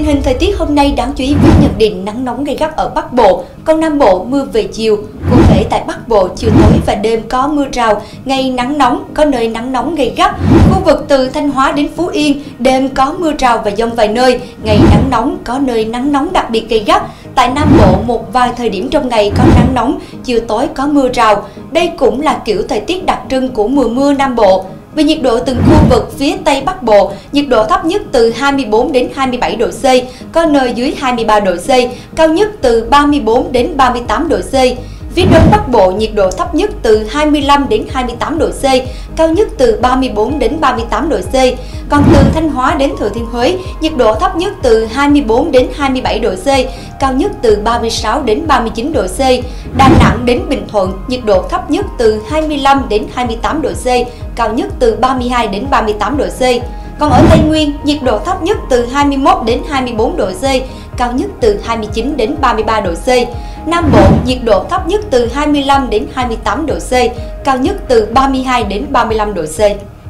Tình hình thời tiết hôm nay đáng chú ý với nhận định nắng nóng gay gắt ở Bắc Bộ, còn Nam Bộ mưa về chiều. Cụ thể tại Bắc Bộ, chiều tối và đêm có mưa rào, ngày nắng nóng, có nơi nắng nóng gay gắt. Khu vực từ Thanh Hóa đến Phú Yên, đêm có mưa rào và dông vài nơi, ngày nắng nóng, có nơi nắng nóng đặc biệt gay gắt. Tại Nam Bộ, một vài thời điểm trong ngày có nắng nóng, chiều tối có mưa rào. Đây cũng là kiểu thời tiết đặc trưng của mùa mưa Nam Bộ. Về nhiệt độ từng khu vực, phía Tây Bắc Bộ, nhiệt độ thấp nhất từ 24 đến 27 độ C, có nơi dưới 23 độ C, cao nhất từ 34 đến 38 độ C. Phía Đông Bắc Bộ, nhiệt độ thấp nhất từ 25 đến 28 độ C, cao nhất từ 34 đến 38 độ C. Còn từ Thanh Hóa đến Thừa Thiên Huế, nhiệt độ thấp nhất từ 24 đến 27 độ C, cao nhất từ 36 đến 39 độ C. Đà Nẵng đến Bình Thuận, nhiệt độ thấp nhất từ 25 đến 28 độ C, cao nhất từ 32 đến 38 độ C. Còn ở Tây Nguyên, nhiệt độ thấp nhất từ 21 đến 24 độ C, cao nhất từ 29 đến 33 độ C. Nam Bộ, nhiệt độ thấp nhất từ 25 đến 28 độ C, cao nhất từ 32 đến 35 độ C.